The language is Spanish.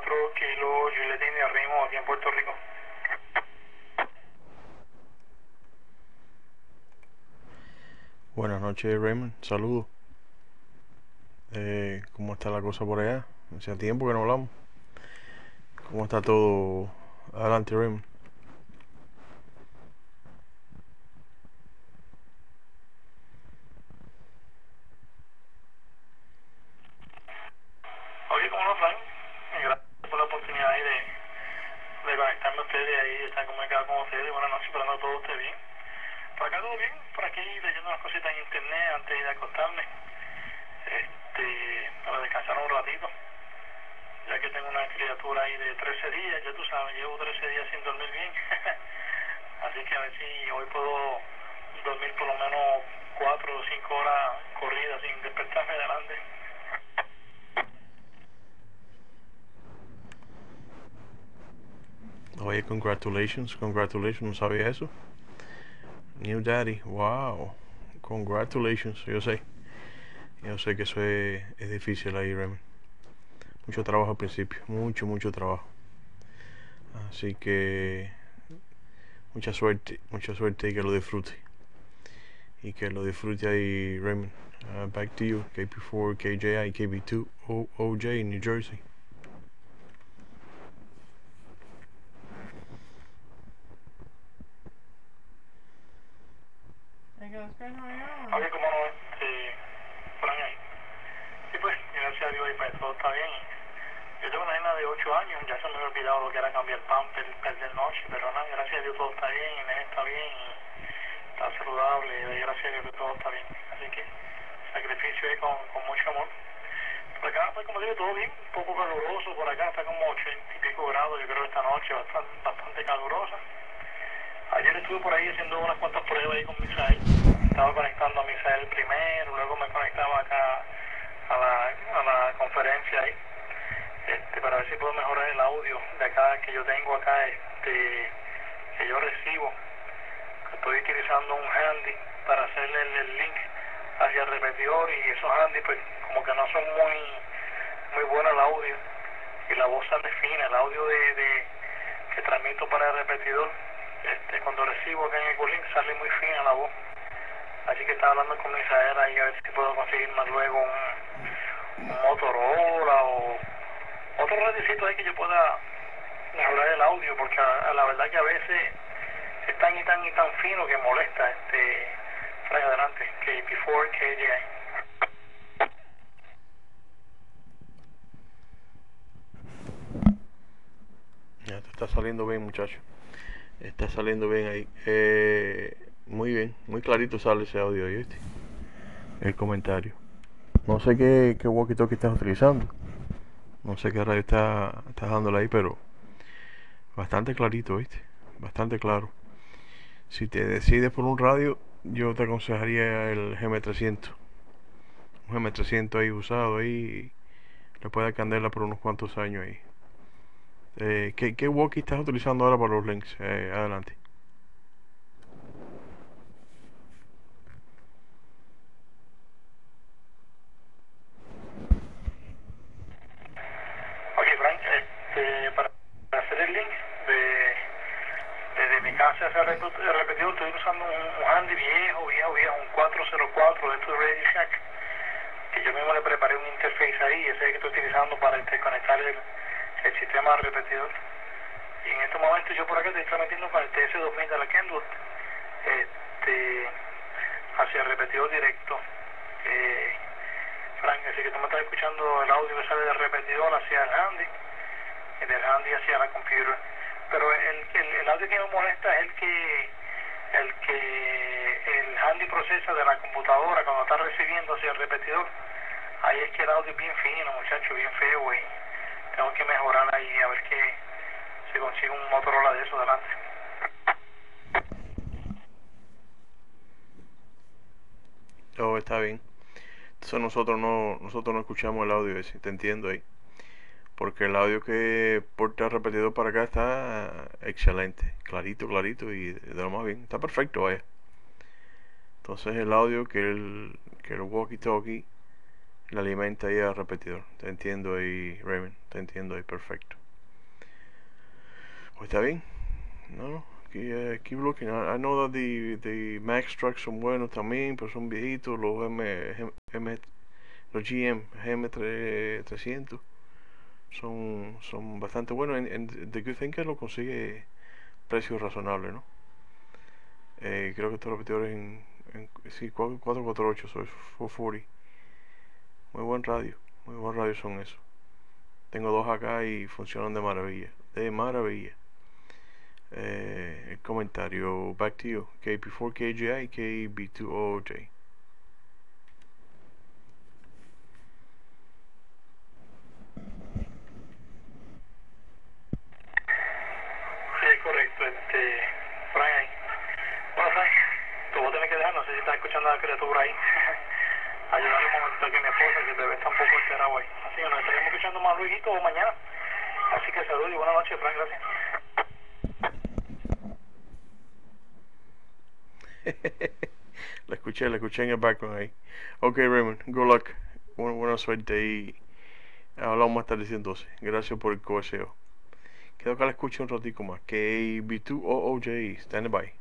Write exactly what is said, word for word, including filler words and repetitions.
cuatro Kilo Juliet India Rimo aquí en Puerto Rico. Buenas noches, Raymond. Saludos. Eh, ¿cómo está la cosa por allá? Hacía tiempo que no hablamos. ¿Cómo está todo? Adelante, Raymond. Oye, ¿cómo no, Frank? Gracias por la oportunidad ahí de, de conectarme a ustedes ahí, de estar comunicado con ustedes. Buenas noches, esperando que todo esté bien. Por acá todo bien, por aquí leyendo unas cositas en internet antes de acostarme. Este, para descansar un ratito. Ya que tengo una criatura ahí de trece días, ya tú sabes, llevo trece días sin dormir bien. Así que a ver si hoy puedo dormir por lo menos cuatro o cinco horas corridas sin despertarme adelante. Oye, congratulations, congratulations, no sabía eso. New Daddy, wow. Congratulations, yo sé. Yo sé que eso es, es difícil ahí, Raymond. Mucho trabajo al principio, mucho, mucho trabajo. Así que mucha suerte, mucha suerte y que lo disfrute. Y que lo disfrute ahí, Raymond. Uh, back to you, K P four, K J I, K B two, o OJ, New Jersey. Oye, cómo no, este, Fran ahí. Y pues, gracias a Dios, y pues todo está bien. Yo tengo una nena de ocho años, ya se me había olvidado lo que era cambiar pamper, perder noche, pero nada, gracias a Dios todo está bien, el nene está bien, y está saludable, y doy gracias a Dios que todo está bien. Así que, sacrificio ahí con, con mucho amor. Por acá, pues como digo, todo bien, un poco caluroso, por acá está como ochenta y pico grados, yo creo que esta noche bastante, bastante calurosa. Ayer estuve por ahí haciendo unas cuantas pruebas ahí con Misael, estaba conectando a Misael primero, luego me conectaba acá a la, a la conferencia ahí, este, para ver si puedo mejorar el audio de acá que yo tengo acá, este, que yo recibo. Estoy utilizando un handy para hacerle el, el link hacia el repetidor, y esos handy pues como que no son muy muy buenos el audio y la voz sale fina, el audio de, de que transmito para el repetidor, este, cuando recibo acá en el Golink sale muy fina la voz. Así que estaba hablando con Misael ahí a ver si puedo conseguir más luego un, un Motorola o otro radiocito ahí que yo pueda mejorar el audio, porque a, a la verdad que a veces es tan y tan y tan fino que molesta. Este, trae adelante, K P four, K J I. Ya te está saliendo bien, muchacho. Está saliendo bien ahí. Eh, muy bien, muy clarito sale ese audio ahí, ¿viste? El comentario. No sé qué, qué walkie-talkie estás utilizando. No sé qué radio está, estás dándole ahí, pero bastante clarito, ¿viste? Bastante claro. Si te decides por un radio, yo te aconsejaría el G M trescientos. Un G M trescientos ahí usado ahí. Le puede dar candela por unos cuantos años ahí. Eh, ¿qué, ¿Qué walkie estás utilizando ahora para los links? Eh, adelante. Ok, Frank, este, para hacer el link de, desde mi casa hacia el repetidor estoy usando un, un handy viejo, viejo, viejo, un cuatro cero cuatro de estos Radio Shack, que yo mismo le preparé un interface ahí, ese que estoy utilizando para interconectar el, el sistema de repetidor. Y en este momento yo por acá estoy transmitiendo con el T S dos mil de la Kenwood, este, hacia el repetidor directo. Eh, Frank, así que tú me estás escuchando el audio que sale del repetidor hacia el handy, y del handy hacia la computer. Pero el, el, el audio que me molesta es el que el que el handy procesa de la computadora cuando está recibiendo hacia el repetidor. Ahí es que el audio es bien fino, muchacho, bien feo, y tengo que mejorar ahí a ver que se consigue un Motorola de eso delante. Oh, está bien. Entonces nosotros no, nosotros no escuchamos el audio ese, te entiendo ahí. Porque el audio que porta el repetidor para acá está excelente, clarito, clarito y de lo más bien. Está perfecto, vaya. Entonces el audio que el, que el walkie-talkie le alimenta ahí al repetidor. Te entiendo ahí, Raymond. Te entiendo ahí, perfecto. Pues está bien. No, no. Keep, uh, keep looking. I, I know that the, the Max trucks son buenos también, pero son viejitos. Los M, M, los G M G M trescientos son, son bastante buenos. En, en The Good Thing que lo consigue precios razonables, ¿no? Eh, creo que estos repetidores en, en sí, cuatro cuatro ocho, so es cuatrocientos cuarenta. Muy buen radio, muy buen radio son esos. Tengo dos acá y funcionan de maravilla, de maravilla. Eh, el comentario, back to you. K P four K J I, K B two O J. Sí, correcto, este, Brian. Bueno, Frank, te voy a tener que dejar, no sé si estás escuchando a la criatura ahí. Ayudarle un momento aquí a mi esposa, que el bebé está un poco alterado ahí. Así que nos estaremos escuchando más luego o mañana. Así que salud y buenas noches, Frank, gracias. La escuché, la escuché en el background ahí. Ok, Raymond, good luck. Buena, buena suerte y hablamos más tarde entonces. Gracias por el coseo. Quedo que la escuche un ratico más. K B two O O J, stand by.